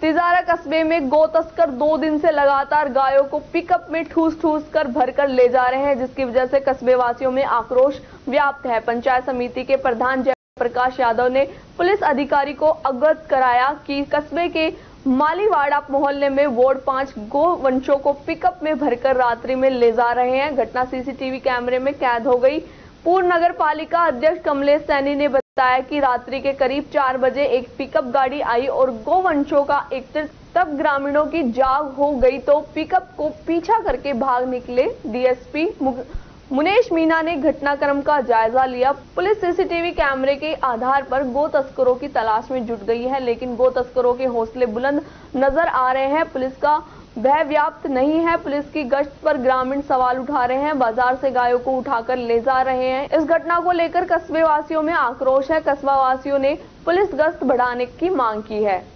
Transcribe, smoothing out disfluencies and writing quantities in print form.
तिजारा कस्बे में गौ तस्कर 2 दिन से लगातार गायों को पिकअप में ठूस ठूस कर भरकर ले जा रहे हैं, जिसकी वजह से कस्बे वासियों में आक्रोश व्याप्त है। पंचायत समिति के प्रधान जयप्रकाश यादव ने पुलिस अधिकारी को अवगत कराया कि कस्बे के मालीवाड़ा मोहल्ले में वार्ड 5 गोवंशों को पिकअप में भरकर रात्रि में ले जा रहे हैं। घटना सीसीटीवी कैमरे में कैद हो गई। पूर्व नगर पालिका अध्यक्ष कमलेश सैनी ने बताया कि रात्रि के करीब 4 बजे एक पिकअप गाड़ी आई और गोवंशों का एकत्रित, तब ग्रामीणों की जाग हो गई तो पिकअप को पीछा करके भाग निकले। डीएसपी मुनेश मीना ने घटनाक्रम का जायजा लिया। पुलिस सीसीटीवी कैमरे के आधार पर गो तस्करों की तलाश में जुट गई है, लेकिन गो तस्करों के हौसले बुलंद नजर आ रहे हैं। पुलिस का भय व्याप्त नहीं है। पुलिस की गश्त पर ग्रामीण सवाल उठा रहे हैं, बाजार से गायों को उठाकर ले जा रहे हैं। इस घटना को लेकर कस्बे वासियों में आक्रोश है। कस्बा वासियों ने पुलिस गश्त बढ़ाने की मांग की है।